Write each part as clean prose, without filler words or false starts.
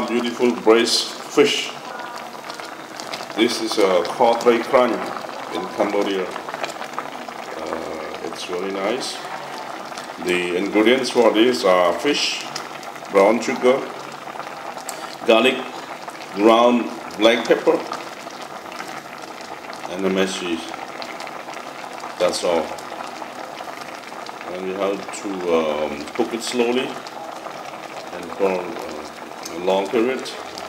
beautiful braised fish. This is a Kho Tray Kranh in Cambodia. It's very nice. The ingredients for this are fish, brown sugar, garlic, ground black pepper, and a mashed cheese. That's all. And you have to cook it slowly and for a long period.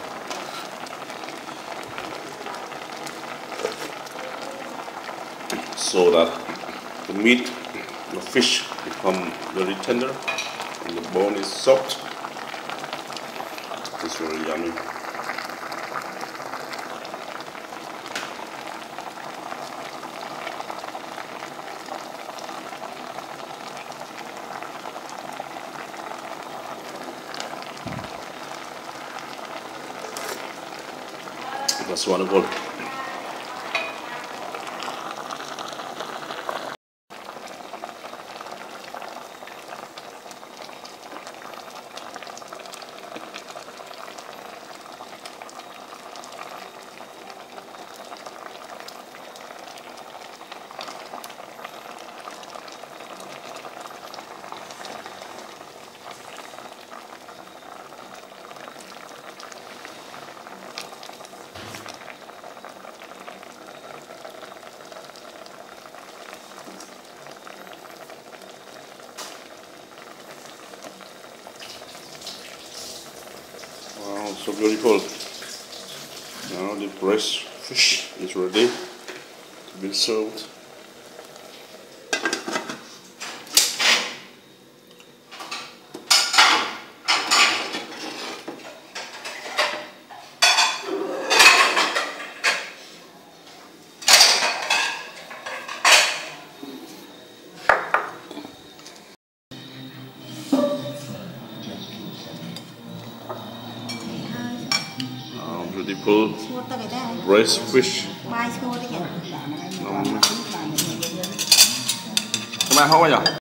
So that the meat, the fish, become very tender and the bone is soft. It's very yummy. That's wonderful. Wow, so beautiful. Now the braised fish is ready to be served. Beautiful braised fish. Come on, how are you?